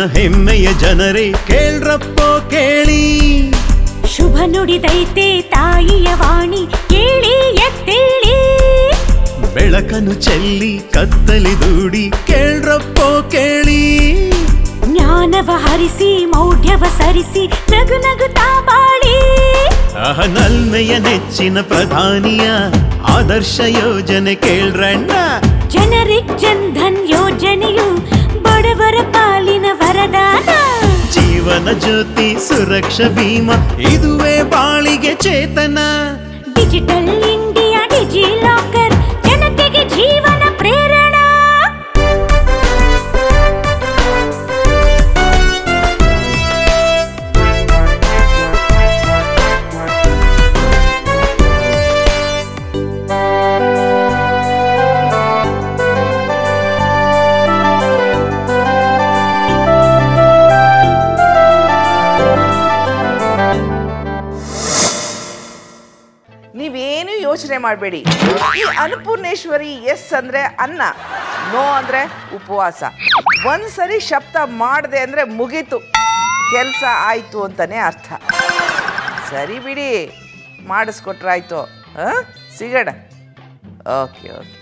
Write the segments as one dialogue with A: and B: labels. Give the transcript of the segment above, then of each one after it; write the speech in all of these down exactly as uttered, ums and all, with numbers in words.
A: ಹೆಮ್ಮೆಯ ಜನರೇ ಕೇಳ್ರಪ್ಪೋ ಕೇಳಿ,
B: ಶುಭ ನುಡಿದೈತೆ ತಾಯಿಯ ವಾಣಿ ಕೇಳಿ ಎತ್ತೇಳಿ.
A: ಬೆಳಕನ್ನು ಚೆಲ್ಲಿ ಕತ್ತಲಿ ದೂಡಿ ಕೇಳ್ರಪ್ಪೋ ಕೇಳಿ,
B: ಜ್ಞಾನವ ಹರಿಸಿ ಮೌಢ್ಯವ ಸರಿಸಿ ನಗು ನಗುತ್ತಾ ಬಾಳಿ.
A: ಆಹ ನಲ್ಮೆಯ ನೆಚ್ಚಿನ ಪ್ರಧಾನಿಯ ಆದರ್ಶ ಯೋಜನೆ ಕೇಳ್ರಣ್ಣ.
B: ಜನರಿಗ್ ಜನ್ ಧನ್ ಯೋಜನೆಯು ಬಡವರ ಪಾಲಿನ ವರದಾನ.
A: ಜೀವನ ಜ್ಯೋತಿ ಸುರಕ್ಷಾ ಭೀಮಾ ಇದುವೇ ಬಾಳಿಗೆ ಚೇತನ.
B: ಡಿಜಿಟಲ್ ಇಂಡಿಯಾ ಡಿಜಿ ಲಾಕರ್ ಜನತೆಗೆ ಜೀವನ ಪ್ರೇರಣ.
C: ನೀವೇನು ಯೋಚನೆ ಮಾಡಬೇಡಿ. ಈ ಅನ್ನಪೂರ್ಣೇಶ್ವರಿ ಎಸ್ ಅಂದ್ರೆ ಅನ್ನ, ನೋ ಅಂದ್ರೆ ಉಪವಾಸ. ಒಂದ್ಸರಿ ಶಬ್ದ ಮಾಡದೆ ಅಂದ್ರೆ ಮುಗೀತು, ಕೆಲಸ ಆಯ್ತು ಅಂತಾನೆ ಅರ್ಥ. ಸರಿ ಬಿಡಿ, ಮಾಡಿಸ್ಕೊಟ್ರಾಯ್ತು. ಹಾಂ, ಸಿಗೋಣ. Okay okay.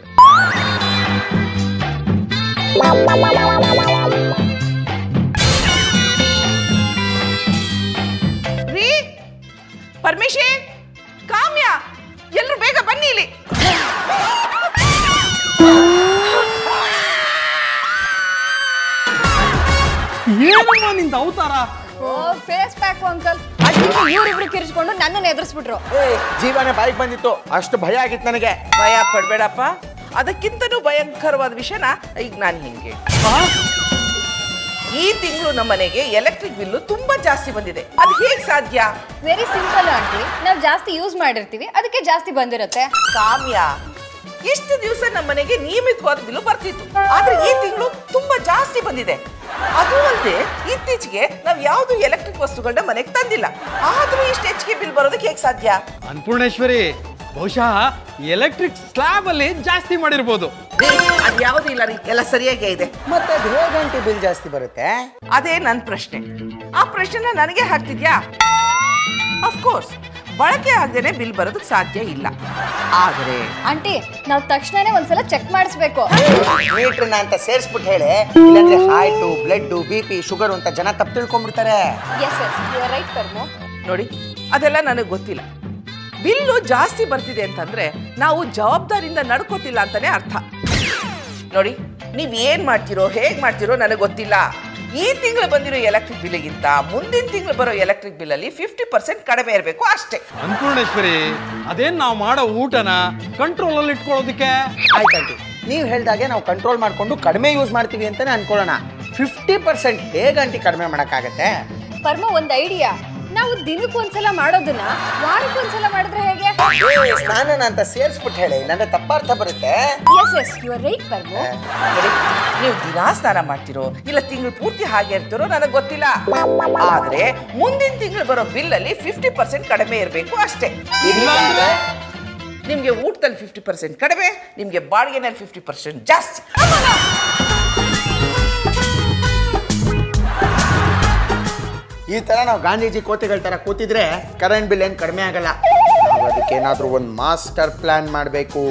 C: ರೀ ಪರ್ಮಿಷನ್, ಕಾಮ್ಯ, ಎಲ್ಲರೂ ಬೇಗ ಬನ್ನಿ ಇಲ್ಲಿ.
D: ಏನಮ್ಮ ನಿಂದ ಅವತಾರ?
E: Face pack uncle. ಅದಕ್ಕೆ ಇವರಿಬ್ರು ಕಿರಿಸ್ಕೊಂಡು ನನ್ನನ್ನು ಎದುರಿಸ್ಬಿಟ್ರು.
F: ಜೀವನ ಬಾಯಿಗೆ ಬಂದಿತ್ತು, ಅಷ್ಟು ಭಯ ಆಗಿತ್ತು ನನಗೆ.
C: ಭಯ ಪಡ್ಬೇಡಪ್ಪ, ಅದಕ್ಕಿಂತನೂ ಭಯಂಕರವಾದ ವಿಷಯನ ಈಗ ನಾನು ಹಿಂಗೆ. ಈ ತಿಂಗಳು ನಮ್ಮ ಮನೆಗೆ ಎಲೆಕ್ಟ್ರಿಕ್ ಬಿಲ್ಲು ತುಂಬಾ ಜಾಸ್ತಿ ಬಂದಿದೆ. ಅದು ಹೇಗೆ ಸಾಧ್ಯ?
E: ವೆರಿ ಸಿಂಪಲ್ ಆಂಟಿ, ನಾವು ಜಾಸ್ತಿ ಯೂಸ್ ಮಾಡಿರ್ತೀವಿ, ಅದಕ್ಕೆ ಜಾಸ್ತಿ ಬಂದಿರುತ್ತೆ.
C: ಕಾಮ್ಯ, ಇಷ್ಟು ದಿವಸ ನಮ್ಮ ಮನೆಗೆ ನಿಯಮಿತವಾದ ಬಿಲ್ಲು ಬರ್ತಿತ್ತು, ಆದ್ರೆ ಈ ತಿಂಗಳು ತುಂಬಾ ಜಾಸ್ತಿ ಬಂದಿದೆ. ಅದು ಅಲ್ಲದೆ ಇತ್ತೀಚೆಗೆ ನಾವು ಯಾವ್ದು ಎಲೆಕ್ಟ್ರಿಕ್ ವಸ್ತುಗಳನ್ನ ಮನೆಗೆ ತಂದಿಲ್ಲ, ಆದ್ರೂ ಇಷ್ಟು ಹೆಚ್ಚಿಗೆ ಬಿಲ್ ಬರೋದಕ್ಕೆ ಹೇಗೆ ಸಾಧ್ಯ?
D: ಅನ್ನಪೂರ್ಣೇಶ್ವರಿ, ಬಹುಶಃ ಎಲೆಕ್ಟ್ರಿಕ್ ಸ್ಲ್ಯಾಬ್ ಅಲ್ಲಿ ಜಾಸ್ತಿ ಮಾಡಿರ್ಬೋದು.
C: ಅದು ಯಾವ್ದು ಇಲ್ಲ ರೀ, ಎಲ್ಲ ಸರಿಯಾಗೇ ಇದೆ.
F: ಮತ್ತೆ ಅದು ಹೇಗಂಟಿ ಬಿಲ್ ಜಾಸ್ತಿ ಬರುತ್ತೆ?
C: ಅದೇ ನನ್ನ ಪ್ರಶ್ನೆ. ಆ ಪ್ರಶ್ನೆನ ನನಗೆ ಹಾಕ್ತಿದ್ಯಾ? ಅಫ್ಕೋರ್ಸ್ ಬಳಕೆ ಆಗದೇನೆ ಬಿಲ್ ಬರೋದಕ್ಕೆ ಸಾಧ್ಯ ಇಲ್ಲ. ಆದ್ರೆ
E: ಆಂಟಿ, ನಾವು ತಕ್ಷಣನೇ ಒಂದ್ಸಲ ಚೆಕ್ ಮಾಡಿಸ್ಬೇಕು.
F: ಮೀಟ್ರನ್ನ ಅಂತ ಸೇರಿಸ್ಬಿಟ್ಟು ಹೇಳಿ, ಇಲ್ಲಾಂದ್ರೆ heart, blood, B P, sugar ಅಂತ ಜನ ತಪ್ಪು ತಿಳ್ಕೊಂಡ್ಬಿಡ್ತಾರೆ.
E: Yes yes you are right ಕರ್ಮು.
C: ನೋಡಿ, ಅದೆಲ್ಲ ನನಗೆ ಗೊತ್ತಿಲ್ಲ. ಬಿಲ್ಲು ಜಾಸ್ತಿ ಬರ್ತಿದೆ ಅಂತಂದ್ರೆ ನಾವು ಜವಾಬ್ದಾರಿಯಿಂದ ನಡ್ಕೋತಿಲ್ಲ ಅಂತಾನೆ ಅರ್ಥ. ನೋಡಿ, ನೀವ್ ಏನ್ ಮಾಡ್ತಿರೋ ಹೇಗ್ ಮಾಡ್ತಿರೋ ನನಗೆ ಗೊತ್ತಿಲ್ಲ. ಈ ತಿಂಗಳು ಬಂದಿರೋ ಎಲೆಕ್ಟ್ರಿಕ್ ಬಿಲ್ಗಿಂತ ಮುಂದಿನ ತಿಂಗಳು ಬರೋ ಎಲೆಕ್ಟ್ರಿಕ್ ಬಿಲ್ ಅಲ್ಲಿ ಫಿಫ್ಟಿ ಪರ್ಸೆಂಟ್ ಕಡಿಮೆ ಇರಬೇಕು ಅಷ್ಟೇ.
D: ಅನ್ನಪೂರ್ಣೇಶ್ವರಿ, ಅದೇನ್ ನಾವು ಮಾಡೋ ಊಟನ ಕಂಟ್ರೋಲ್ ಅಲ್ಲಿ ಇಟ್ಕೊಳ್ಳೋದಕ್ಕೆ.
F: ಆಯ್ತಂಟಿ, ನೀವು ಹೇಳ್ದಾಗೆ ನಾವು ಕಂಟ್ರೋಲ್ ಮಾಡ್ಕೊಂಡು ಕಡಿಮೆ ಯೂಸ್ ಮಾಡ್ತೀವಿ ಅಂತಾನೆ ಅನ್ಕೊಳ್ಳೋಣ. ಫಿಫ್ಟಿ ಪರ್ಸೆಂಟ್ ಹೇಗಂಟಿ ಕಡಿಮೆ ಮಾಡೋಕ್ಕಾಗತ್ತೆ?
E: ಪರ್ಮ, ಒಂದು ಐಡಿಯಾ. ನಾವು ದಿನಕ್ಕೊಂದ್ಸಲ ಮಾಡೋದನ್ನ ವಾರಕ್ಕೊಂದ್ಸಲ ಮಾಡಿದ್ರೆ ಹೇಗೆ?
F: ಸ್ನಾನನ ಅಂತ ಸೇರಿಸ್ಬಿಟ್ಟು ಹೇಳಿ, ನನ್ನ ತಪ್ಪಾರ್ಥ ಬರುತ್ತೆ.
E: Yes yes you are right ಪರ್ಮ.
C: ನೀವು ದಿನಾ ಸ್ನಾನ ಮಾಡ್ತಿರೋ ಇಲ್ಲ ತಿಂಗಳು ಪೂರ್ತಿ ಹಾಗೆ ಇರ್ತಿರೋ ನನಗೆ ಗೊತ್ತಿಲ್ಲ, ಆದ್ರೆ ಮುಂದಿನ ತಿಂಗಳು ಬರೋ ಬಿಲ್ ಅಲ್ಲಿ ಫಿಫ್ಟಿ ಪರ್ಸೆಂಟ್ ಕಡಿಮೆ ಇರಬೇಕು ಅಷ್ಟೇ. ನಿಮ್ಗೆ ಊಟದಲ್ಲಿ ಫಿಫ್ಟಿ ಪರ್ಸೆಂಟ್ ಕಡಿಮೆ, ನಿಮ್ಗೆ ಬಾಡಿಗೆನಲ್ಲಿ ಫಿಫ್ಟಿ ಪರ್ಸೆಂಟ್ ಜಾಸ್ತಿ.
F: ಈ ತರ ನಾವು ಗಾಂಧೀಜಿ ಕೋತಿಗಳ ತರ ಕೂತಿದ್ರೆ ಕರೆಂಟ್ ಬಿಲ್ ಏನ್ ಕಡಿಮೆ ಆಗಲ್ಲ. ಅದಕ್ಕೆ ಏನಾದ್ರೂ ಒಂದು ಮಾಸ್ಟರ್ ಪ್ಲಾನ್ ಮಾಡಬೇಕು.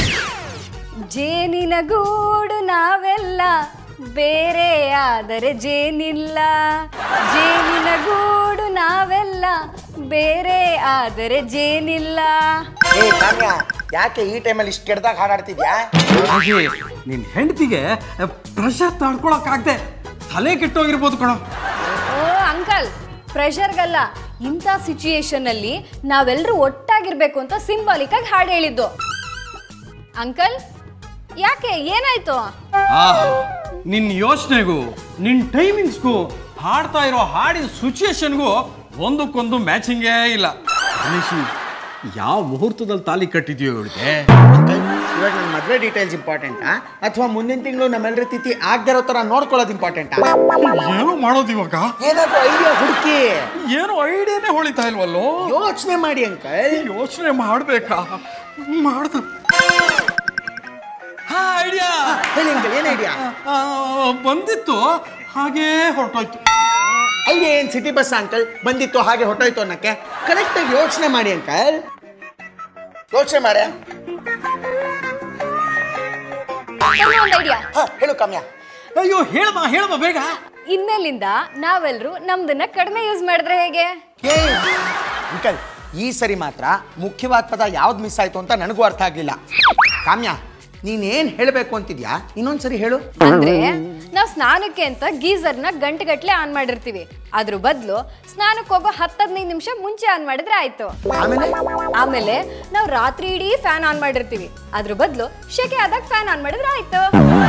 E: ಜೇನಿನ ಗೂಡು ನಾವೆಲ್ಲ, ಬೇರೆ ಆದರೆ ಜೇನಿಲ್ಲ. ಜೇನಿನ ಗೂಡು ನಾವೆಲ್ಲ, ಬೇರೆ ಆದರೆ ಜೇನಿಲ್ಲ.
F: ಏ ಕಾಮ್ಯ, ಯಾಕೆ ಈ ಟೈಮಲ್ಲಿ ಇಷ್ಟು ಕೆಡ್ದಾಗ ಹಾಡಾಡ್ತಿದ್ಯಾ?
D: ನಿನ್ ಹೆಂಡತಿಗೆ ಪ್ರೆಷರ್ ತಡ್ಕೊಳಕ್ಕಾಗದೆ ತಲೆ ಕೆಟ್ಟೋಗಿರ್ಬೋದು ಕಣ.
E: ಓ ಅಂಕಲ್, ಪ್ರೆಷರ್ಗಲ್ಲ, ಇಂಥ ಸಿಚುಯೇಷನ್ ಅಲ್ಲಿ ನಾವೆಲ್ಲರೂ ಒಟ್ಟಾಗಿರ್ಬೇಕು ಅಂತ ಸಿಂಬಾಲಿಕ್ ಆಗಿ ಹಾಡು ಹೇಳಿದ್ದು. ಅಂಕಲ್, ಯಾಕೆ, ಏನಾಯ್ತು?
D: ನಿನ್ ಯೋಚನೆಗೂ ನಿನ್ ಟೈಮಿಂಗ್ಸ್ಗೂ ಹಾಡ್ತಾ ಇರೋ ಹಾಡಿನ ಸಿಚುಯೇಷನ್ಗೂ ಒಂದಕ್ಕೊಂದು ಮ್ಯಾಚಿಂಗೇ ಇಲ್ಲ. ಯಾವ ಮುಹೂರ್ತದಲ್ಲಿ ತಾಲಿ ಕಟ್ಟಿದ್ಯೋ ಇವಳಿಗೆ?
F: ಇವಾಗ ನನ್ನ ಮದುವೆ ಡೀಟೇಲ್ಸ್ ಇಂಪಾರ್ಟೆಂಟಾ ಅಥವಾ ಮುಂದಿನ ತಿಂಗಳು ನಮ್ಮೆಲ್ಲರ ತಿಥಿ ಆಗದಿರೋ ತರ ನೋಡ್ಕೊಳ್ಳೋದು ಇಂಪಾರ್ಟೆಂಟಾ?
D: ಏನೋ ಮಾಡೋದು ಇವಾಗ.
F: ಏನಾದ್ರು ಐಡಿಯಾ ಹುಡುಕಿ.
D: ಏನೋ ಐಡಿಯಾನೇ ಹೊಳಿತಾ ಇಲ್ವಲ್ಲೋ?
F: ಯೋಚನೆ ಮಾಡಿ ಅಂಕಲ್.
D: ಯೋಚನೆ ಮಾಡ್ಬೇಕಾ? ಮಾಡ್ದ ಐಡಿಯಾ
F: ಹೇಳಿ ಅಂಕಲ್, ಏನ್ ಐಡಿಯಾ?
D: ಬಂದಿತ್ತು. ಹಾಗೇ ಹೊರಟೋಯ್ತು.
F: ಐಡಿಯಾ ಏನ್ ಸಿಟಿ ಬಸ್ ಅಂಕಲ್ ಬಂದಿತ್ತು ಹಾಗೆ ಹೊಟ್ಟೋಯ್ತು ಅನ್ನಕ್ಕೆ ಕರೆಕ್ಟಾಗಿ ಯೋಚನೆ ಮಾಡಿ ಅಂಕಲ್, ಯೋಚನೆ ಮಾಡಿ.
E: ಒಂದು ಐಡಿಯಾ.
F: ಹಾ ಹೇಳು ಕಾಮ್ಯ.
D: ಅಯ್ಯೋ ಹೇಳಮ್ಮ ಹೇಳಮ್ಮ ಬೇಗ.
E: ಇನ್ಮೇಲಿಂದ ನಾವೆಲ್ಲರೂ ನಮ್ದನ್ನ ಕಡಿಮೆ ಯೂಸ್ ಮಾಡಿದ್ರೆ ಹೇಗೆ?
F: ಏ ಅಂಕಲ್ ಈ ಸರಿ ಮಾತ್ರ ಮುಖ್ಯವಾದ ಪದ ಯಾವ್ದು ಮಿಸ್ ಆಯ್ತು ಅಂತ ನನಗೂ ಅರ್ಥ ಆಗ್ಲಿಲ್ಲ. ಕಾಮ್ಯ ನೀನೇನ್ ಹೇಳಬೇಕು ಅಂತಿದ್ಯಾ ಇನ್ನೊಂದ್ಸರಿ ಹೇಳು.
E: ಅಂದ್ರೆ ನಾವ್ ಸ್ನಾನಕ್ಕೆ ಅಂತ ಗೀಸರ್ನ ಗಂಟೆಗಟ್ಲೆ ಆನ್ ಮಾಡಿರ್ತೀವಿ, ಅದ್ರ ಬದಲು ಸ್ನಾನಕ್ಕೆ ಹೋಗೋ ಹತ್ತು ಹದಿನೈದು ನಿಮಿಷ ಮುಂಚೆ ಆನ್ ಮಾಡಿದ್ರೆ ಆಯ್ತು.
F: ಆಮೇಲೆ
E: ಆಮೇಲೆ ನಾವ್ ರಾತ್ರಿ ಇಡೀ ಫ್ಯಾನ್ ಆನ್ ಮಾಡಿರ್ತೀವಿ, ಅದ್ರ ಬದಲು ಶೆಕೆ ಆದಾಗ ಫ್ಯಾನ್ ಆನ್ ಮಾಡಿದ್ರೆ ಆಯ್ತು.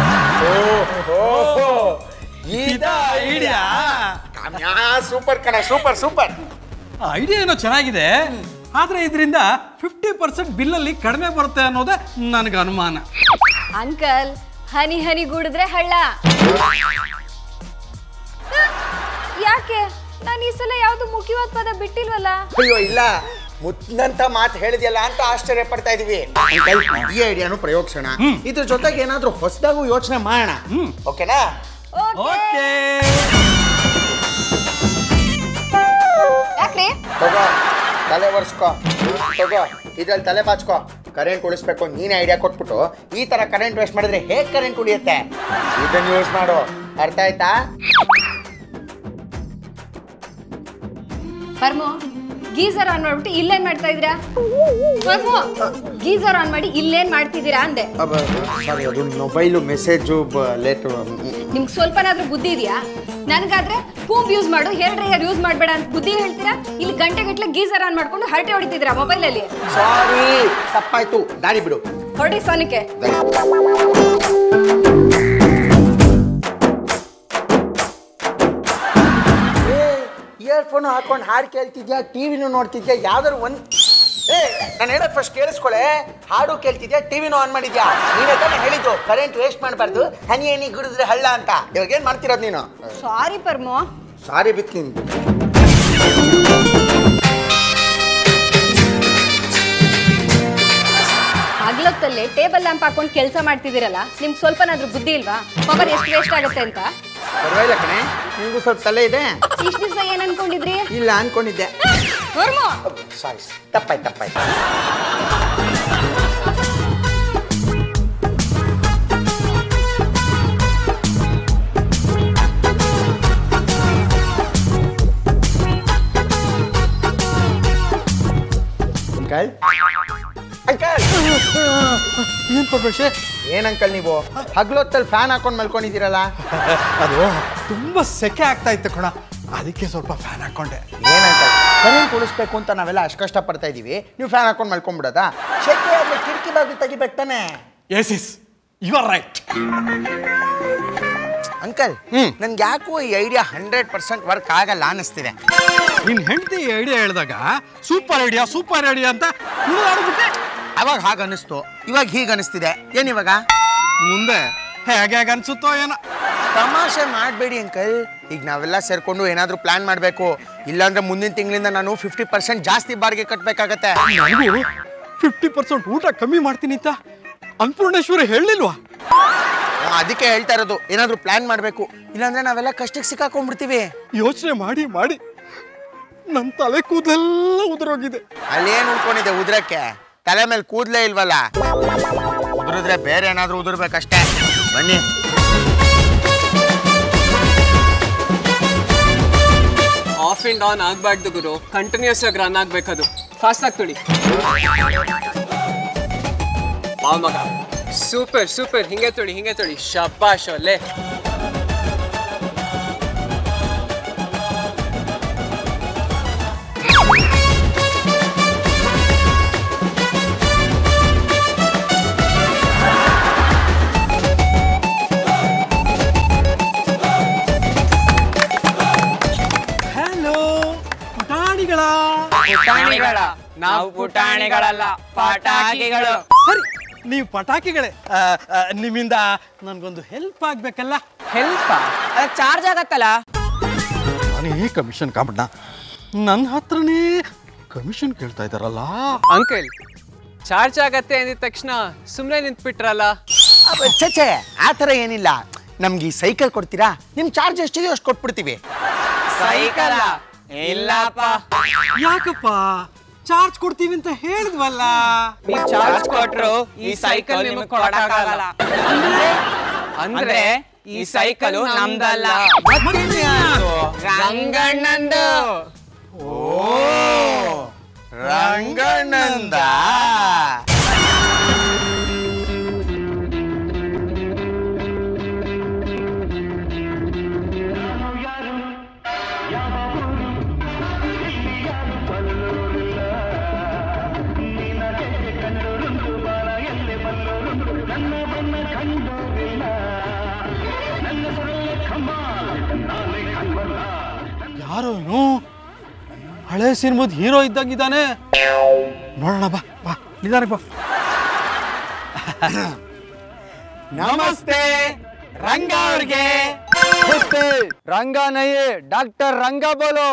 F: ಸೂಪರ್ ಕಣ, ಸೂಪರ್ ಸೂಪರ್.
D: ಐಡಿಯಾ ಏನೋ ಚೆನ್ನಾಗಿದೆ, ಆದ್ರೆ ಇದರಿಂದ ಫಿಫ್ಟಿ ಪರ್ಸೆಂಟ್ ಬಿಲ್ಲಲ್ಲಿ ಕಡಿಮೆ ಬರುತ್ತೆ ಅನ್ನೋದೇ ನನಗೆ ಅನುಮಾನ.
E: ಅಂಕಲ್ ಹನಿ ಹನಿ ಗೂಡಿದ್ರೆ ಹಳ್ಳ. ಯಾಕೆ ನಾನು ಈ ಸಲ ಯಾವ್ದು ಮುಖ್ಯವಾದ ಪದ ಬಿಟ್ಟಿಲ್ವಲ್ಲ?
F: ಅಯ್ಯೋ ಇಲ್ಲ, ಮುತ್ತಂತ ಮಾತು ಹೇಳಿದ್ಯಲ್ಲ ಅಂತ ಆಶ್ಚರ್ಯ ಪಡ್ತಾ ಇದೀವಿ. ಈ ಐಡಿಯಾನು ಪ್ರಯೋಗಿಸೋಣ, ಇದ್ರ ಜೊತೆಗೆ ಏನಾದ್ರೂ ಹೊಸದಾಗೂ ಯೋಚನೆ ಮಾಡೋಣ. ಓಕೆನಾ?
D: ಓಕೆ.
E: ಯಾಕ್ರಿ?
F: ತಗೋ ತಲೆ ಒರೆಸ್ಕೋ, ತಗೋ ಇದ್ರಲ್ಲಿ ತಲೆ ಬಾಚ್ಕೋ. ಕರೆಂಟ್ ಉಳಿಸ್ಬೇಕು ನೀನೇ ಐಡಿಯಾ ಕೊಟ್ಬಿಟ್ಟು ಈ ತರ ಕರೆಂಟ್ ವೇಸ್ಟ್ ಮಾಡಿದ್ರೆ ಹೇಗೆ ಕರೆಂಟ್ ಉಳಿಯುತ್ತೆ? ಇದನ್ನ ಯೂಸ್ ಮಾಡು, ಅರ್ಥ ಆಯ್ತಾ?
E: ಪರ್ಮು ಗೀಸರ್ ಆನ್ ಮಾಡ್ಬಿಟ್ಟು ಇಲ್ಲೇನ್ ಮಾಡ್ತಾ ಇದ್ದೀರಾ? ಪರ್ಮು ಗೀಸರ್ ಆನ್ ಮಾಡಿ ಇಲ್ಲೇನ್ ಮಾಡ್ತಿದ್ದೀರಾ ಅಂದೆ.
F: ಸಾರಿ, ಅದು ಮೊಬೈಲು ಮೆಸೇಜು ಲೇಟ್.
E: ನಿಮ್ಗೆ ಸ್ವಲ್ಪನಾದ್ರೂ ಬುದ್ಧಿ ಇದೆಯಾ? ನನ್ಗಾದ್ರೆ ಕೂಂಬ್ ಯೂಸ್ ಮಾಡು, ಹೇರ್ ಡ್ರೈಯರ್ ಯೂಸ್ ಮಾಡಬೇಡ ಅಂತ ಬುದ್ಧಿ ಹೇಳ್ತೀರಾ? ಇಲ್ಲಿ ಗಂಟೆ ಗಟ್ಟಲೆ ಗೀಸರ್ ಆನ್ ಮಾಡ್ಕೊಂಡು ಹರಟೆ ಹೊಡಿತಿದ್ದೀರಾ ಮೊಬೈಲಲ್ಲಿ.
F: ಸಾರಿ ತಪ್ಪಾಯ್ತು, ದಾರಿ ಬಿಡು.
E: ಹೊರಡಿ ಸೋನಿಕೆ.
F: ಇಯರ್ಫೋನ್ ಹಾಕೊಂಡು ಹಾಡು ಕೇಳ್ತಿದ್ಯಾ, ಟಿವಿನೂ ನೋಡ್ತಿದ್ಯಾ, ಯಾವ್ದಾದ್ರು ಒಂದ್ ಏ ನಾನು ಹೇಳೋದು ಫಸ್ಟ್ ಕೇಳಿಸ್ಕೊಳೆ. ಹಾಡು ಕೇಳ್ತಿದ್ಯಾ, ಟಿವಿನೂ ಆನ್ ಮಾಡಿದ್ಯಾ? ನೀನೇ ತಾನೇ ಹೇಳಿದ್ದು ಕರೆಂಟ್ ವೇಸ್ಟ್ ಮಾಡಬಾರ್ದು, ಹನಿ ಹನಿ ಗುಡಿದ್ರೆ ಹಳ್ಳ ಅಂತ. ಇವಾಗ ಏನ್ ಮಾಡ್ತಿರೋದು ನೀನು?
E: ಸಾರಿ ಪರ್ಮು.
F: ಸಾರಿ ಬಿತ್ ನೀನು.
E: ಹಗ್ಲೊತ್ತಲ್ಲಿ ಟೇಬಲ್ ಲ್ಯಾಂಪ್ ಹಾಕೊಂಡು ಕೆಲಸ ಮಾಡ್ತಿದ್ದೀರಲ್ಲ, ನಿಮ್ಗೆ ಸ್ವಲ್ಪನಾದ್ರೂ ಬುದ್ಧಿ ಇಲ್ವಾ? ಪವರ್ ಎಷ್ಟು ವೇಸ್ಟ್ ಆಗುತ್ತೆ ಅಂತ?
F: ಪರವಾಗಿಲ್ಲ ಕಣೆ, ನಿಮಗೂ ಸ್ವಲ್ಪ ತಲೆ ಇದೆ.
E: ಇಷ್ಟು ದಿವಸ ಏನ್ ಅನ್ಕೊಂಡಿದ್ರಿ?
F: ಇಲ್ಲ ಅನ್ಕೊಂಡಿದ್ದೆ. ಸಾರಿ ತಪ್ಪಾಯ್ತು ತಪ್ಪಾಯ್ತು. ಅಂಕಲ್ ಅಂಕಲ್
D: ಏನ್ ಪರಮೇಶ್?
F: ಏನ್ ಅಂಕಲ್ ನೀವು ಹಗ್ಲೊತ್ತಲ್ಲಿ ಫ್ಯಾನ್ ಹಾಕೊಂಡು ಮಲ್ಕೊಂಡಿದ್ದೀರಲ್ಲ?
D: ಅದು ತುಂಬಾ ಸೆಕೆ ಆಗ್ತಾ ಇತ್ತು ಕಣ, ಅದಕ್ಕೆ ಸ್ವಲ್ಪ ಫ್ಯಾನ್ ಹಾಕೊಂಡೆ.
F: ಏನ್ ಅಂಕಲ್ ಕರೆಂಟ್ ಉಳಿಸ್ಬೇಕು ಅಂತ ನಾವೆಲ್ಲ ಅಷ್ಟು ಕಷ್ಟ ಪಡ್ತಾ ಇದೀವಿ, ನೀವು ಫ್ಯಾನ್ ಹಾಕೊಂಡು ಮಲ್ಕೊಂಡ್ಬಿಡೋದಾ? ಶೆಕೆ ಆದ್ರೆ ಕಿಟಕಿ ಬಾಗಿಲು ತೆಗಿಬೇಕು ತಾನೆ?
D: Yes yes you are right.
F: Uncle ನನ್ಗೆ ಯಾಕೋ ಈ ಐಡಿಯಾ ಹಂಡ್ರೆಡ್ ಪರ್ಸೆಂಟ್ ವರ್ಕ್ ಆಗಲ್ಲ ಅನಿಸ್ತಿದೆ.
D: ನಿನ್ ಹೆಂಡತಿ ಐಡಿಯಾ ಹೇಳಿದಾಗ ಸೂಪರ್ ಐಡಿಯಾ ಸೂಪರ್ ಐಡಿಯಾ ಅಂತ ಹುಡುಗಾಡ್ಬಿಟ್ಟೆ.
F: ಅವಾಗ ಹಾಗ ಅನಿಸ್ತು, ಇವಾಗ ಹೀಗ ಅನಿಸ್ತಿದೆ. ಏನಿವಾಗ?
D: ಮುಂದೆ ಹೇಗೆ ಹೇಗೆ ಅನ್ಸುತ್ತೋ ಏನೋ.
F: ತಮಾಷೆ ಮಾಡಬೇಡಿ ಅಂಕಲ್, ಈಗ ನಾವೆಲ್ಲ ಸೇರ್ಕೊಂಡು ಏನಾದರೂ ಪ್ಲಾನ್ ಮಾಡಬೇಕು. ಇಲ್ಲಾಂದ್ರೆ ಮುಂದಿನ ತಿಂಗಳಿಂದ ನಾನು ಫಿಫ್ಟಿ ಪರ್ಸೆಂಟ್ ಜಾಸ್ತಿ ಬಾಡಿಗೆ ಕಟ್ಟಬೇಕಾಗತ್ತೆ.
D: ನನಗೂ ಫಿಫ್ಟಿ ಪರ್ಸೆಂಟ್ ಊಟ ಕಮ್ಮಿ ಮಾಡ್ತೀನಿ ಅಂತ ಅನ್ನಪೂರ್ಣೇಶ್ವರಿ ಹೇಳಿಲ್ವಾ?
F: ಅದಕ್ಕೆ ಹೇಳ್ತಾ ಇರೋದು, ಏನಾದರೂ ಪ್ಲಾನ್ ಮಾಡಬೇಕು, ಇಲ್ಲಾಂದ್ರೆ ನಾವೆಲ್ಲ ಕಷ್ಟಕ್ಕೆ ಸಿಕ್ಕಾಕೊಂಡ್ಬಿಡ್ತೀವಿ.
D: ಯೋಚನೆ ಮಾಡಿ ಮಾಡಿ ನನ್ನ ತಲೆ ಕೂದಲೆಲ್ಲ ಉದುರೋಗಿದೆ.
F: ಅಲ್ಲೇನು ಉಳ್ಕೊಂಡಿದೆ ಉದ್ರಕ್ಕೆ? ತಲೆ ಮೇಲೆ ಕೂದಲೇ ಇಲ್ವಲ್ಲ, ಉದುರಿದ್ರೆ ಬೇರೆ ಏನಾದರೂ ಉದುರ್ಬೇಕಷ್ಟೇ. ಬನ್ನಿ.
G: ಆಫ್ ಅಂಡ್ ಆನ್ ಆಗಬಾರ್ದು ಗುರು, ಕಂಟಿನ್ಯೂಸ್ ಆಗಿ ರನ್ ಆಗಬೇಕದು. ಫಾಸ್ಟ್ ಆಗಿ ತುಳಿ. ಆ ಮಗ ಸೂಪರ್ ಸೂಪರ್, ಹಿಂಗೆ ತುಳಿ ಹಿಂಗೆ ತುಳಿ. ಶಬ್ಬಾಶ್ ಒಳ್ಳೆ.
D: ಹಲೋ ಪುಟಾಣಿಗಳ.
G: ಪುಟಾಣಿಗಳ ನಾವು ಪುಟಾಣಿಗಳಲ್ಲ, ಪಟಾಕಿಗಳು.
D: ಸರಿ, ನೀವು ಪಟಾಕಿಗಳೇ. ನಿಮ್ಮಿಂದ ನನ್ಗೊಂದು ಹೆಲ್ಪ್ ಆಗ್ಬೇಕಲ್ಲ?
G: ಹೆಲ್ಪ ಚಾರ್ಜ್ ಆಗತ್ತಲ್ಲ.
D: ನಾನೇ ಕಮಿಷನ್ ಕಾಮಣ್ಣ, ನನ್ನ ಹತ್ರನೇ ಕಮಿಷನ್ ಕೇಳ್ತಾ ಇದ್ದಾರಲ್ಲ.
G: ಅಂಕಲ್ ಚಾರ್ಜ್ ಆಗತ್ತೆ ಅಂದಿದ ತಕ್ಷಣ ಸುಮ್ಮನೆ ನಿಂತ್ಬಿಟ್ರಲ್ಲ.
F: ಛೇ ಆ ಥರ ಏನಿಲ್ಲ, ನಮ್ಗೆ ಈ ಸೈಕಲ್ ಕೊಡ್ತೀರಾ? ನಿಮ್ ಚಾರ್ಜ್ ಎಷ್ಟಿದೆಯೋ ಅಷ್ಟು ಕೊಟ್ಬಿಡ್ತೀವಿ.
G: ಸೈಕಲ್ ಇಲ್ಲಪ್ಪ.
D: ಯಾಕಪ್ಪ ಚಾರ್ಜ್ ಕೊಡ್ತೀವಿ ಅಂತ ಹೇಳಿದ್ವಲ್ಲ.
G: ನೀವು ಚಾರ್ಜ್ ಕೊಟ್ರು ಈ ಸೈಕಲ್ ನಿಮಗೆ ಕೊಡಕ್ಕಾಗಲ್ಲ. ಅಂದ್ರೆ ಈ ಸೈಕಲ್ ನಮ್ದಲ್ಲ, ರಂಗಣ್ಣಂದು.
F: ಓ ರಂಗಣ್ಣಂದ.
D: ಯಾರೋ ಹಳೆ ಸಿನಿಮಾದ ಹೀರೋ ಇದ್ದಂಗಿದ್ದಾನೆ. ನೋಡೋಣ ಬಾ ಬಾ ನಿಧಾನ ಬಾ.
G: ನಮಸ್ತೆ ರಂಗ ಅವ್ರಿಗೆ. ರಂಗ ನೈ ಡಾಕ್ಟರ್ ರಂಗ ಬೋಲೋ.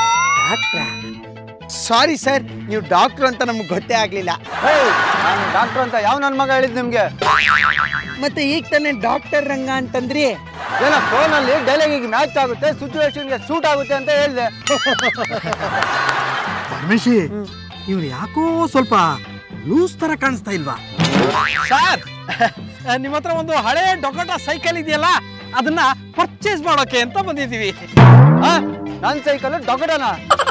F: ಸಾರಿ ಸರ್, ನೀವು ಡಾಕ್ಟರ್ ಅಂತ ನಮ್ಗೆ ಗೊತ್ತೇ ಆಗ್ಲಿಲ್ಲ.
G: ನಾನು ಡಾಕ್ಟರ್ ಅಂತ ಯಾವ ನನ್ನ ಮಗ ಹೇಳಿದ್ ನಿಮ್ಗೆ?
F: ಮತ್ತೆ ಈಗ ತಾನೇ ಡಾಕ್ಟರ್ ರಂಗ ಅಂತಂದ್ರಿ.
G: ಏನೋ ಫೋನಲ್ಲಿ ಡೈಲಾಗಿಗೆ ಮ್ಯಾಚ್ ಆಗುತ್ತೆ, ಸಿಚುವೇಶನ್ಗೆ ಸೂಟ್ ಆಗುತ್ತೆ ಅಂತ ಹೇಳಿದೆ.
D: ಪರಮೇಶಿ, ಇವ್ರು ಯಾಕೋ ಸ್ವಲ್ಪ ಲೂಸ್ ತರ ಕಾಣಿಸ್ತಾ ಇಲ್ವಾ? ಸರ್, ನಿಮ್ಮ ಹತ್ರ ಒಂದು ಹಳೆ ಡೊಕೋಟ ಸೈಕಲ್ ಇದೆಯಲ್ಲ, ಅದನ್ನ ಪರ್ಚೇಸ್ ಮಾಡೋಕೆ ಅಂತ ಬಂದಿದ್ದೀವಿ.
G: ನನ್ನ ಸೈಕಲ್ ಡೊಕೋಟನ?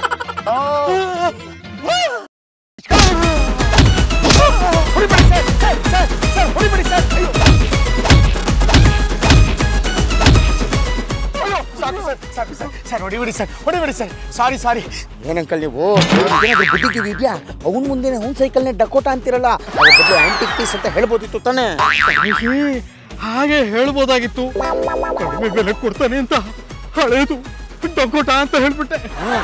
F: ಸರ್ ಹೊಡಿಬಿಡಿ ಸರ್, ಹೊಡಿಬಿಡಿ ಸರ್. Sorry sorry. ಏನಂಕಲ್ ನೀವು ಬುದ್ಧಿಗೆ ಇದೆಯಾ? ಅವನ ಮುಂದೆ ಅವ್ನ ಸೈಕಲ್ನೇ ಡಕೋಟ ಅಂತಿರಲ್ಲ, ಅದ್ರ ಬದಲು ಆಂಟಿಕ್ ಪೀಸ್ ಅಂತ ಹೇಳ್ಬೋದಿತ್ತು ತಾನೆ.
D: ಹಾಗೆ ಹೇಳ್ಬೋದಾಗಿತ್ತು. ಕಡಿಮೆ ಬೆಲೆ ಕೊಡ್ತಾನೆ ಅಂತ ಹಳೇದು ಡಕೋಟ ಅಂತ ಹೇಳ್ಬಿಟ್ಟೆ.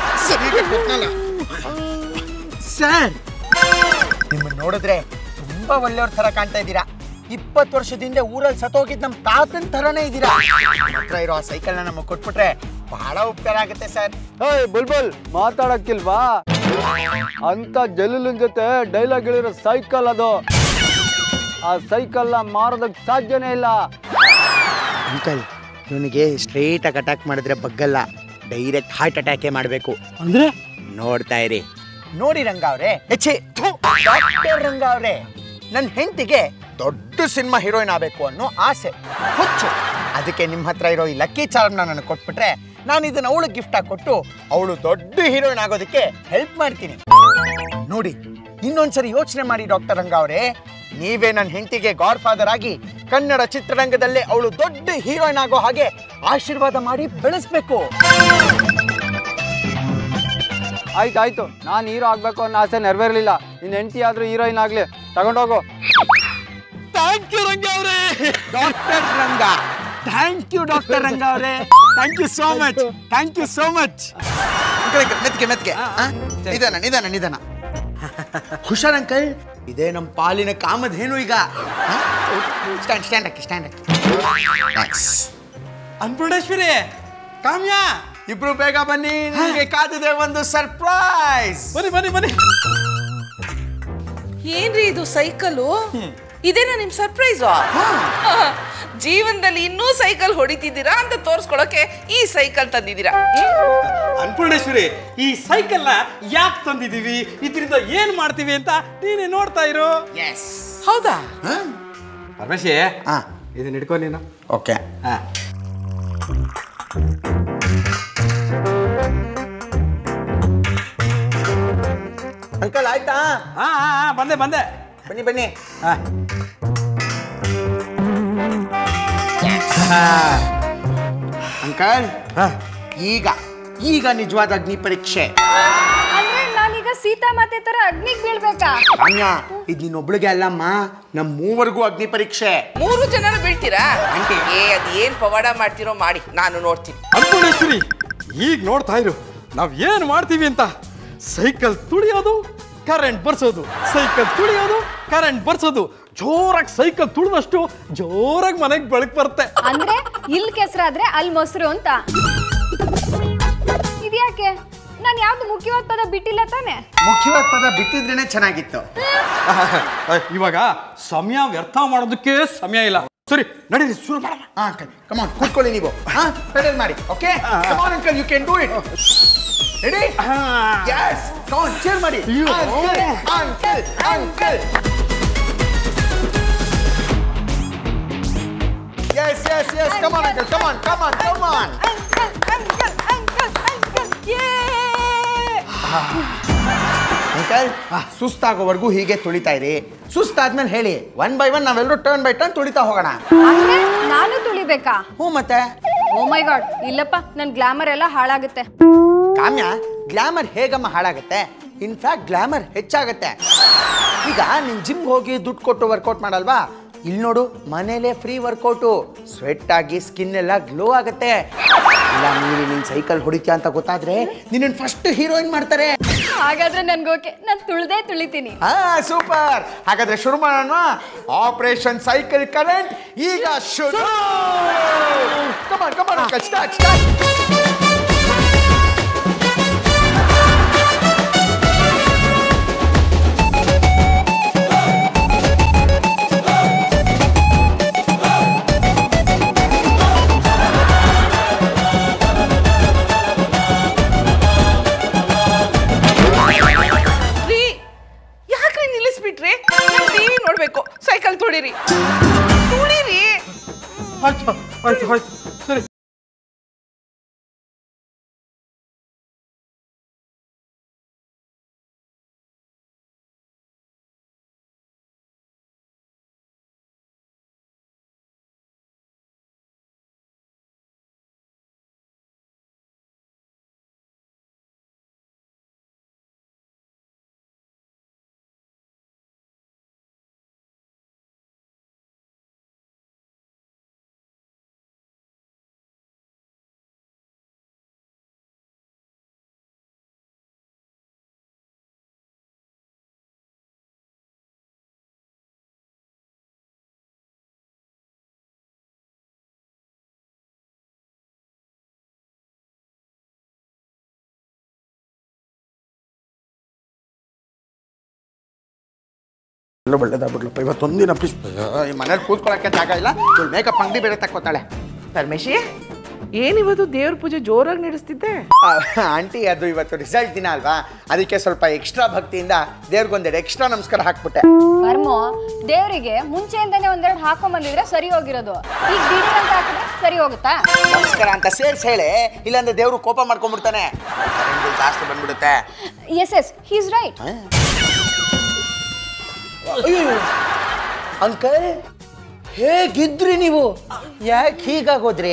F: ಸರ್, ನಿಮ್ಮನ್ನ ನೋಡಿದ್ರೆ ತುಂಬಾ ಒಳ್ಳೆಯವ್ರ ತರ ಕಾಣ್ತಾ ಇದ್ದೀರಾ. ಇಪ್ಪತ್ತು ವರ್ಷದಿಂದ ಊರಲ್ಲಿ ಸತ್ತೋಗಿದ್ ನಮ್ ತಾತನ್ ತರನೇ ಇದ್ದೀರಾ. ಹತ್ರ ಇರೋ ಆ ಸೈಕಲ್ ನ ನಮಗೆ ಕೊಟ್ಬಿಟ್ರೆ ಬಹಳ ಉಪಕಾರ ಆಗುತ್ತೆ ಸರ್.
G: ಹೇಯ್ ಬುಲ್ಬುಲ್, ಮಾತಾಡಕ್ಕಿಲ್ವಾ? ಅಂತ ಜಲೀಲನ್ ಜೊತೆ ಡೈಲಾಗ್ ಹೇಳಿರೋ ಸೈಕಲ್ ಅದು. ಆ ಸೈಕಲ್ನ ಮಾರೋದಕ್ಕೆ ಸಾಧ್ಯನೇ ಇಲ್ಲ.
F: ಅಂಕಲ್, ಇವನಿಗೆ ಸ್ಟ್ರೈಟ್ ಆಗಿ ಅಟ್ಯಾಕ್ ಮಾಡಿದ್ರೆ ಬಗ್ಗಲ್ಲ, ಡೈರೆಕ್ಟ್ ಹಾರ್ಟ್ ಅಟ್ಯಾಕೇ ಮಾಡಬೇಕು.
D: ಅಂದ್ರೆ
F: ನೋಡ್ತಾ ಇರಿ. ನೋಡಿ ರಂಗ ಅವ್ರೆ, ಹೆಚ್ಚೆ ಡಾಕ್ಟರ್ ರಂಗ ಅವ್ರೆ, ನನ್ನ ಹೆಂಡತಿಗೆ ದೊಡ್ಡ ಸಿನಿಮಾ ಹೀರೋಯಿನ್ ಆಗಬೇಕು ಅನ್ನೋ ಆಸೆ, ಹುಚ್ಚು. ಅದಕ್ಕೆ ನಿಮ್ಮ ಹತ್ರ ಇರೋ ಈ ಲಕ್ಕಿ ಚಾರ್ಮ್ನ ನನಗೆ ಕೊಟ್ಬಿಟ್ರೆ ನಾನು ಇದನ್ನ ಅವಳು ಗಿಫ್ಟ್ ಆಗಿ ಕೊಟ್ಟು ಅವಳು ದೊಡ್ಡ ಹೀರೋಯಿನ್ ಆಗೋದಕ್ಕೆ ಹೆಲ್ಪ್ ಮಾಡ್ತೀನಿ. ನೋಡಿ, ಇನ್ನೊಂದ್ಸರಿ ಯೋಚನೆ ಮಾಡಿ ಡಾಕ್ಟರ್ ರಂಗ ಅವರೇ, ನೀವೇ ನನ್ನ ಹೆಂಡತಿಗೆ ಗಾಡ್ ಫಾದರ್ ಆಗಿ ಕನ್ನಡ ಚಿತ್ರರಂಗದಲ್ಲೇ ಅವಳು ದೊಡ್ಡ ಹೀರೋಯಿನ್ ಆಗೋ ಹಾಗೆ ಆಶೀರ್ವಾದ ಮಾಡಿ ಬೆಳೆಸ್ಬೇಕು.
G: ಆಯ್ತಾಯ್ತು, ನಾನು ಹೀರೋ ಆಗ್ಬೇಕು ಅನ್ನೋ ಆಸೆ ನೆರವೇರಲಿಲ್ಲ. ನಿನ್ನ ಹೆಂಡತಿ ಆದ್ರೂ ಹೀರೋಯಿನ್ ಆಗ್ಲಿ, ತಗೊಂಡೋಗು.
D: ಥ್ಯಾಂಕ್ ಯು ರಂಗ ಅವರೇ.
F: Doctor Ranga, thank you doctor Ranga ಅವರೇ, thank you so much, thank you so much. ಮೆತ್ಗೆ ಮೆತ್ಗೆ ನಿಧಾನ ನಿಧಾನ ನಿಧಾನ. ಹುಷಾರ್ ಅಂಕಲ್, ಇದೇ ನಮ್ಮ ಪಾಲಿನ ಕಾಮಧೇನು. ಈಗ ಸ್ಟ್ಯಾಂಡ್ ಸ್ಟ್ಯಾಂಡ್ ಹಾಕಿ ಸ್ಟ್ಯಾಂಡ್ ಹಾಕಿ.
D: ಅನ್ನಪೂರ್ಣೇಶ್ವರಿ, ಕಾಮ್ಯ,
F: ಇಬ್ರು ಬೇಗ ಬನ್ನಿ, ನಿಮಗೆ ಕಾದಿದೆ ಒಂದು ಸರ್ಪ್ರೈಸ್.
D: ಬನ್ನಿ ಬನ್ನಿ ಬನ್ನಿ.
C: ಏನ್ರಿ ಇದು ಸೈಕಲು? ಇದೇನಾ ನಿಮ್ ಸರ್ಪ್ರೈಸು? ಜೀವನದಲ್ಲಿ ಇನ್ನೂ ಸೈಕಲ್ ಹೊಡಿತಿದ್ದೀರಾ ಅಂತ ತೋರ್ಸ್ಕೊಳಕ್ಕೆ ಈ ಸೈಕಲ್ ತಂದಿದ್ದೀರಾ?
D: ಅನ್ನಪೂರ್ಣೇಶ್ವರಿ, ಈ ಸೈಕಲ್ ನ ಯಾಕೆ ತಂದಿದೀವಿ, ಇದರಿಂದ ಏನ್ ಮಾಡ್ತೀವಿ ಅಂತ ನೀನೇ ನೋಡ್ತಾ ಇರು.
C: ಹೌದಾ?
D: ಪರಮೇಶಿ, ಇದನ್ನ ಹಿಡ್ಕೊ ನೀನು.
F: ಓಕೆ. ಅಂಕಲ್ ಆಯ್ತಾ?
D: ಹಾ ಹಾ ಬಂದೆ ಬಂದೆ.
F: ಬನ್ನಿ ಬನ್ನಿ. ಅಂಕಲ್, ಈಗ ಈಗ ನಿಜವಾದ ಅಗ್ನಿ ಪರೀಕ್ಷೆ.
E: ಅಂದ್ರೆ ನಾನೀಗ ಸೀತಾ ಮಾತೆ ತರ ಅಗ್ನಿಗ್ ಬೀಳ್ಬೇಕಾ?
F: ಕಾಮ್ಯ, ಇದು ನೀನೊಬ್ಳಿಗೆ ಅಲ್ಲಮ್ಮ, ನಮ್ ಮೂವರೆಗೂ ಅಗ್ನಿ ಪರೀಕ್ಷೆ.
C: ಮೂರು ಜನ ಬೀಳ್ತೀರಾ? ಏ ಅದ್ ಏನ್ ಪವಾಡ ಮಾಡ್ತಿರೋ ಮಾಡಿ, ನಾನು ನೋಡ್ತೀನಿ.
D: ಅನ್ನಪೂರ್ಣೇಶ್ವರಿ, ಈಗ ನೋಡ್ತಾ ಇರು ನಾವ್ ಏನ್ ಮಾಡ್ತೀವಿ ಅಂತ. ಸೈಕಲ್ ತುಳಿಯೋದು, ಕರೆಂಟ್ ಬರ್ಸೋದು, ಸೈಕಲ್ ತುಳಿಯೋದು, ಕರೆಂಟ್ ಬರ್ಸೋದು. ಜೋರಾಗಿ ಸೈಕಲ್ ತುಳಿದಷ್ಟು ಜೋರಾಗಿ ಮನೆಗೆ ಬೆಳಕು ಬರುತ್ತೆ.
E: ಅಂದ್ರೆ ಇಲ್ಲಿ ಕೆಸರಾದ್ರೆ ಅಲ್ಲಿ ಮೊಸರು ಅಂತ. ಇದ್ಯಾಕೆ? ನಾನು ಯಾವ್ದು ಮುಖ್ಯವಾದ ಪದ ಬಿಟ್ಟಿಲ್ಲ ತಾನೆ?
F: ಮುಖ್ಯವಾದ ಪದ ಬಿಟ್ಟಿದ್ರೇನೆ ಚೆನ್ನಾಗಿತ್ತು.
D: ಇವಾಗ ಸಮಯ ವ್ಯರ್ಥ ಮಾಡೋದಕ್ಕೆ ಸಮಯ ಇಲ್ಲ. ಸರಿ ನಡೀರಿ ಶುರು ಮಾಡೋಣ.
F: ಹಾ ಕಮಾನ್ ಕೂತ್ಕೊಳ್ಳಿ ನೀವು. ಹಾ ಪೆಡಲ್ ಮಾಡಿ. Okay come on uncle you can do it. Ready? Yes come on cheer ಮಾಡಿ. Uncle uncle yes yes yes come on uncle come on come on come on.
E: Uncle uncle uncle uncle ಯೇ
F: ಅಂಕಲ್ ಸುಸ್ತಾಗೋವರೆಗೂ ಹೀಗೆ ತುಳಿತಾ ಇರಿ. ಸುಸ್ತಾದ್ಮೇಲೆ ಹೇಳಿ ಒನ್ ಬೈ ಒನ್ ನಾವೆಲ್ಲರೂ ಟರ್ನ್ ಬೈ ಟರ್ನ್ ತುಳಿತಾ ಹೋಗೋಣ.
E: ಅಂದ್ರೆ ನಾನು ತುಳಿಬೇಕಾ?
F: ಹ್ಞೂ ಮತ್ತೆ.
E: ಓ ಮೈ ಗಾಡ್ ಇಲ್ಲಪ್ಪ ನನ್ನ ಗ್ಲಾಮರ್ ಎಲ್ಲ ಹಾಳಾಗುತ್ತೆ.
F: ಕಾಮ್ಯ ಗ್ಲಾಮರ್ ಹೇಗಮ್ಮ ಹಾಳಾಗುತ್ತೆ? ಇನ್ಫ್ಯಾಕ್ಟ್ ಗ್ಲಾಮರ್ ಹೆಚ್ಚಾಗತ್ತೆ. ಈಗ ನೀನ್ ಜಿಮ್ಗೆ ಹೋಗಿ ದುಡ್ಡು ಕೊಟ್ಟು ವರ್ಕೌಟ್ ಮಾಡಲ್ವಾ? ಇಲ್ಲಿ ನೋಡು ಮನೇಲೆ ಫ್ರೀ ವರ್ಕೌಟು. ಸ್ವೆಟ್ ಆಗಿ ಸ್ಕಿನ್ ಎಲ್ಲ ಗ್ಲೋ ಆಗುತ್ತೆ. ಇಲ್ಲ ನೀನು ನಿನ್ ಸೈಕಲ್ ಹೊಡಿತೀಯ ಅಂತ ಗೊತ್ತಾದ್ರೆ ನಿನ್ನ ಫಸ್ಟ್ ಹೀರೋಯಿನ್ ಮಾಡ್ತಾರೆ.
E: ಹಾಗಾದ್ರೆ ನನ್ಗೋಕೆ ನಾನು ತುಳ್ದೇ ತುಳಿತೀನಿ.
F: ಹಾ ಸೂಪರ್. ಹಾಗಾದ್ರೆ ಶುರು ಮಾಡೋಣ. ಆಪರೇಷನ್ ಸೈಕಲ್ ಕರೆಂಟ್ ಈಗ ಶುರು. Come on come on start start.
C: Cycle ತುಳಿರಿ ತುಳಿರಿ.
D: ಆಯ್ತು ಆಯ್ತು ಆಯ್ತು ಸರಿ.
F: ಒಳ್ಳೇದಾಗ್ಬಿಡ್ಲಪ್ಪ ಇವತ್ತೊಂದಿನ ಪ್ಲೀಸ್. ಮನೇಲಿ ಕೂತ್ಕೊಳ್ಳೋಕ್ಕೆ ಜಾಗ ಇಲ್ಲ. ಮೇಕಪ್ ಅಂಗಡಿ ಬೇರೆ ತಕ್ಕೋತಾಳೆ.
C: ಪರಮೇಶಿ ಏನಿವತ್ತು ದೇವ್ರ ಪೂಜೆ ಜೋರಾಗಿ ನಡೆಸ್ತಿದ್ದೆ?
F: ಆಂಟಿ ಅದು ಇವತ್ತು ರಿಸಲ್ಟ್ ದಿನ ಅಲ್ವಾ, ಅದಕ್ಕೆ ಸ್ವಲ್ಪ ಎಕ್ಸ್ಟ್ರಾ ಭಕ್ತಿಯಿಂದ ದೇವ್ರಿಗೊಂದೆರಡು ಎಕ್ಸ್ಟ್ರಾ ನಮಸ್ಕಾರ ಹಾಕ್ಬಿಟ್ಟೆ.
E: ವರ್ಮೋ ದೇವರಿಗೆ ಮುಂಚೆಯಿಂದಾನೆ ಒಂದೆರಡು ಹಾಕೊಂಡ್ ಬಂದಿದ್ರೆ ಸರಿ ಹೋಗಿರೋದು. ಈಗ ದಿಢೀರ್ ಅಂತ ಹಾಕಿದ್ರೆ ಸರಿ ಹೋಗುತ್ತಾ?
F: ನಮಸ್ಕಾರ ಅಂತ ಸೇರ್ಸ್ ಹೇಳಿ, ಇಲ್ಲಾಂದ್ರೆ ದೇವ್ರು ಕೋಪ ಮಾಡ್ಕೊಂಡ್ಬಿಡ್ತಾನೆ, ಜಾಸ್ತಿ ಬಂದ್ಬಿಡುತ್ತೆ.
E: Yes yes he is right.
F: Uncle ಹೇಗಿದ್ರಿ ನೀವು? ಯಾಕೆ ಹೀಗಾಗೋದ್ರಿ?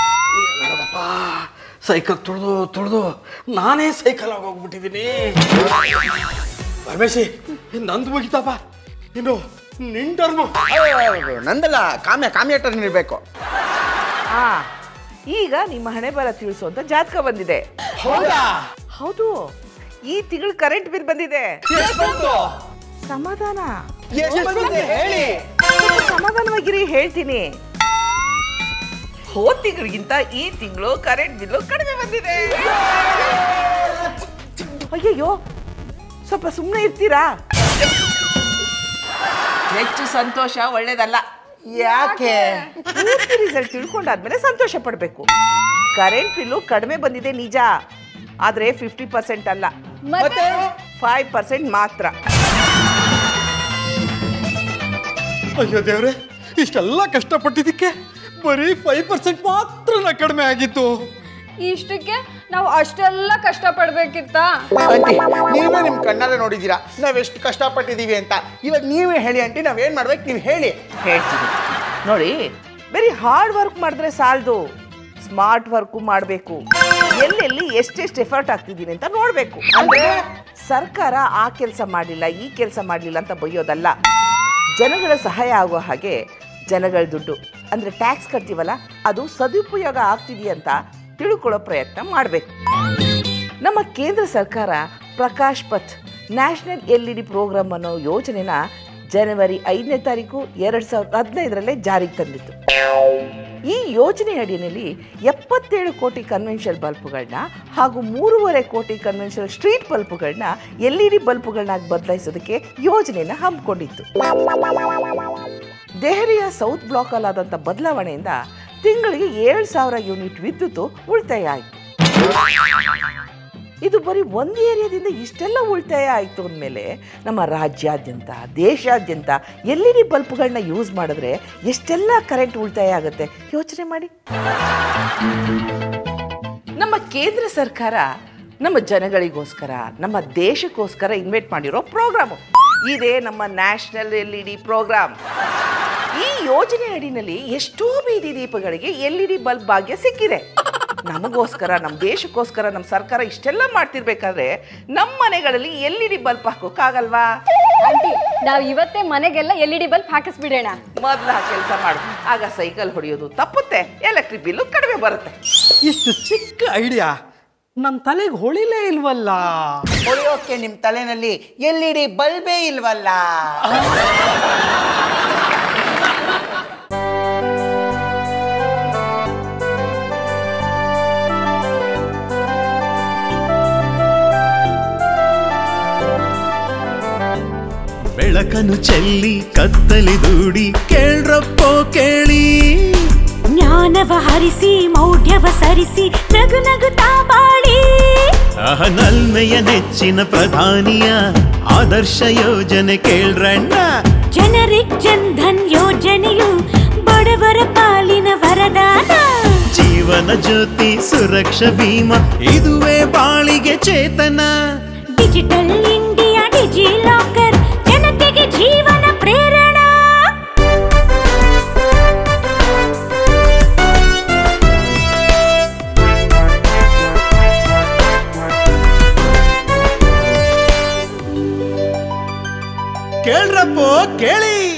D: ಸೈಕಲ್ ತುಳಿದು ತುಳಿದು ನಾನೇ ಸೈಕಲ್ ಆಗೋಗ್ಬಿಟ್ಟಿದ್ದೀನಿ. ಪರಮೇಶಿ ನಂದು ಮುಗಿತಪ್ಪ, ಇನ್ನು ನಿನ್ ಟರ್ನು.
F: ನಂದಲ್ಲ, ಕಾಮ್ಯ ಕಾಮ್ಯ ಟರ್ನ್ ಇರಬೇಕು.
C: ಹಾ ಈಗ ನಿಮ್ಮ ಹಣೆ ಬರ ತಿಳಿಸು ಅಂತ ಜಾತಕ ಬಂದಿದೆ.
F: ಹೌದಾ?
C: ಹೌದು, ಈ ತಿಂಗಳು ಕರೆಂಟ್ ಬಿಲ್ ಬಂದಿದೆ. ಸಮಾಧಾನ
F: ಹೇಳಿ.
C: ಸಮಾಧಾನವಾಗಿರಿ, ಹೇಳ್ತೀನಿ. ಹೋದ ತಿಂಗಳಿಗಿಂತ ಈ ತಿಂಗಳು ಕರೆಂಟ್ ಬಿಲ್ಲು ಕಡಿಮೆ ಬಂದಿದೆ. ಅಯ್ಯಯ್ಯೋ, ಸ್ವಲ್ಪ ಸುಮ್ಮನೆ ಇರ್ತೀರಾ? ಹೆಚ್ಚು ಸಂತೋಷ ಒಳ್ಳೇದಲ್ಲ.
F: ಯಾಕೆ?
C: ಪೂರ್ತಿ ರಿಸಲ್ಟ್ ತಿಳ್ಕೊಂಡಾದ್ಮೇಲೆ ಸಂತೋಷ ಪಡಬೇಕು. ಕರೆಂಟ್ ಬಿಲ್ಲು ಕಡಿಮೆ ಬಂದಿದೆ ನಿಜ, ಆದ್ರೆ ಫಿಫ್ಟಿ ಪರ್ಸೆಂಟ್ ಅಲ್ಲ,
E: ಮತ್ತೆ
C: ಫೈವ್ ಪರ್ಸೆಂಟ್ ಮಾತ್ರ.
D: ಅಯ್ಯೋ ದೇವ್ರೆ, ಇಷ್ಟೆಲ್ಲ ಕಷ್ಟಪಟ್ಟಿದ್ದಕ್ಕೆ ಬರೀ ಫೈವ್ ಪರ್ಸೆಂಟ್ ಮಾತ್ರ ಕಡಿಮೆ ಆಗಿತ್ತು.
E: ಇಷ್ಟಕ್ಕೆ ನಾವು ಅಷ್ಟೆಲ್ಲ ಕಷ್ಟ ಪಡ್ಬೇಕಿತ್ತ?
F: ಆಂಟಿ ನೀವೇ ನಿಮ್ ಕಣ್ಣಾರೆ ನೋಡಿದೀರಾ ನಾವೆಷ್ಟು ಕಷ್ಟಪಟ್ಟಿದೀವಿ ಅಂತ. ಇವಾಗ ನೀವೇ ಹೇಳಿ ಆಂಟಿ, ನಾವೇನ್ ಮಾಡ್ಬೇಕು ನೀವು ಹೇಳಿ.
C: ಹೇಳ್ತೀನಿ ನೋಡಿ, ಬರೀ ಹಾರ್ಡ್ ವರ್ಕ್ ಮಾಡಿದ್ರೆ ಸಾಲದು, ಸ್ಮಾರ್ಟ್ ವರ್ಕು ಮಾಡಬೇಕು. ಎಲ್ಲೆಲ್ಲಿ ಎಷ್ಟೆಷ್ಟು ಎಫರ್ಟ್ ಆಗ್ತಿದ್ದೀನಿ ಅಂತ ನೋಡಬೇಕು. ಅಂದ್ರೆ ಸರ್ಕಾರ ಆ ಕೆಲಸ ಮಾಡಲಿಲ್ಲ ಈ ಕೆಲಸ ಮಾಡಲಿಲ್ಲ ಅಂತ ಬೈಯೋದಲ್ಲ, ಜನಗಳ ಸಹಾಯ ಆಗೋ ಹಾಗೆ ಜನಗಳ ದುಡ್ಡು ಅಂದರೆ ಟ್ಯಾಕ್ಸ್ ಕಟ್ತೀವಲ್ಲ, ಅದು ಸದುಪಯೋಗ ಆಗ್ತಿದೆಯಾ ಅಂತ ತಿಳ್ಕೊಳ್ಳೋ ಪ್ರಯತ್ನ ಮಾಡಬೇಕು. ನಮ್ಮ ಕೇಂದ್ರ ಸರ್ಕಾರ Prakash Path national L E D programme ಅನ್ನೋ ಯೋಜನೆನ ಜನವರಿ ಐದನೇ ತಾರೀಕು ಎರಡು ಸಾವಿರದ ಹದಿನೈದರಲ್ಲೇ ಜಾರಿಗೆ ತಂದಿತ್ತು. ಈ ಯೋಜನೆ ಅಡಿಯಲ್ಲಿ ಎಪ್ಪತ್ತೇಳು ಕೋಟಿ ಕನ್ವೆನ್ಷನಲ್ ಬಲ್ಬ್ಗಳನ್ನ ಹಾಗೂ ಮೂರುವರೆ ಕೋಟಿ ಕನ್ವೆನ್ಷನಲ್ ಸ್ಟ್ರೀಟ್ ಬಲ್ಬ್ಗಳನ್ನ ಎಲ್ ಇ ಡಿ ಬಲ್ಬ್ಗಳನ್ನಾಗಿ ಬದಲಾಯಿಸೋದಕ್ಕೆ ಯೋಜನೆಯನ್ನು ಹಮ್ಮಿಕೊಂಡಿತ್ತು. ದೆಹಲಿಯ ಸೌತ್ ಬ್ಲಾಕಲ್ಲಾದಂಥ ಬದಲಾವಣೆಯಿಂದ ತಿಂಗಳಿಗೆ ಏಳು ಸಾವಿರ ಯೂನಿಟ್ ವಿದ್ಯುತ್ ಉಳಿತಾಯ ಆಯಿತು. ಇದು ಬರೀ ಒಂದು ಏರಿಯಾದಿಂದ ಇಷ್ಟೆಲ್ಲ ಉಳಿತಾಯ ಆಯಿತು ಅಂದಮೇಲೆ ನಮ್ಮ ರಾಜ್ಯಾದ್ಯಂತ ದೇಶಾದ್ಯಂತ ಎಲ್ ಇ ಡಿ ಬಲ್ಬ್ಗಳನ್ನ ಯೂಸ್ ಮಾಡಿದ್ರೆ ಎಷ್ಟೆಲ್ಲ ಕರೆಂಟ್ ಉಳಿತಾಯ ಆಗುತ್ತೆ ಯೋಚನೆ ಮಾಡಿ. ನಮ್ಮ ಕೇಂದ್ರ ಸರ್ಕಾರ ನಮ್ಮ ಜನಗಳಿಗೋಸ್ಕರ ನಮ್ಮ ದೇಶಕ್ಕೋಸ್ಕರ ಇನ್ವೆಸ್ಟ್ ಮಾಡಿರೋ ಪ್ರೋಗ್ರಾಮು ಇದೇ ನಮ್ಮ national L E D programme. ಈ ಯೋಜನೆ ಅಡಿನಲ್ಲಿ ಎಷ್ಟೋ ಬೀದಿ ದೀಪಗಳಿಗೆ ಎಲ್ ಇ ಡಿ ಬಲ್ಬ್ ಭಾಗ್ಯ ಸಿಕ್ಕಿದೆ. ನಮಗೋಸ್ಕರ ನಮ್ಮ ದೇಶಕ್ಕೋಸ್ಕರ ನಮ್ಮ ಸರ್ಕಾರ ಇಷ್ಟೆಲ್ಲ ಮಾಡ್ತಿರ್ಬೇಕಾದ್ರೆ ನಮ್ಮ ಮನೆಗಳಲ್ಲಿ ಎಲ್ ಇ ಡಿ ಬಲ್ಬ್ ಹಾಕೋಕ್ಕಾಗಲ್ವಾ?
E: ಆಂಟಿ ನಾವು ಇವತ್ತೇ ಮನೆಗೆಲ್ಲ ಎಲ್ ಇ ಡಿ ಬಲ್ಬ್ ಹಾಕಿಸ್ಬಿಡೋಣ.
C: ಮೊದಲು ಆ ಕೆಲಸ ಮಾಡು, ಆಗ ಸೈಕಲ್ ಹೊಡೆಯೋದು ತಪ್ಪುತ್ತೆ, ಎಲೆಕ್ಟ್ರಿಕ್ ಬಿಲ್ಲು ಕಡಿಮೆ ಬರುತ್ತೆ.
D: ಇಷ್ಟು ಚಿಕ್ಕ ಐಡಿಯಾ ನನ್ನ ತಲೆಗೆ ಹೊಳಿಲೇ ಇಲ್ವಲ್ಲ.
F: ಹೊಳೆಯೋಕೆ ನಿಮ್ಮ ತಲೆನಲ್ಲಿ ಎಲ್ ಇ ಡಿ ಬಲ್ಬೇ ಇಲ್ವಲ್ಲ.
A: ಬೆಳಕನ್ನು ಚೆಲ್ಲಿ ಕತ್ತಲಿ ದೂಡಿ ಕೇಳ್ರಪ್ಪೋ ಕೇಳಿ,
B: ಜ್ಞಾನವ ಹರಿಸಿ ಮೌಢ್ಯವ ಸರಿಸಿ ನಗು ನಗುತ್ತಾ ಬಾಳಿ.
A: ಆಹ ನಲ್ಮೆಯ ನೆಚ್ಚಿನ ಪ್ರಧಾನಿಯ ಆದರ್ಶ ಯೋಜನೆ ಕೇಳ್ರಣ್ಣ.
B: ಜನರಿಗ್ ಜನ್ಧನ್ ಯೋಜನೆಯು ಬಡವರ ಪಾಲಿನ ವರದಾನ.
A: ಜೀವನ ಜ್ಯೋತಿ ಸುರಕ್ಷಾ ಭೀಮಾ ಇದುವೇ ಬಾಳಿಗೆ ಚೇತನ.
B: ಡಿಜಿಟಲ್ ಇಂಡಿಯಾ ಡಿಜಿ ಲಾಕರ್ ಜನತೆಗೆ ಜೀವನ ಪ್ರೇರಣ.
A: ಕೇಳ್ರಪ್ಪೋ ಕೇಳಿ.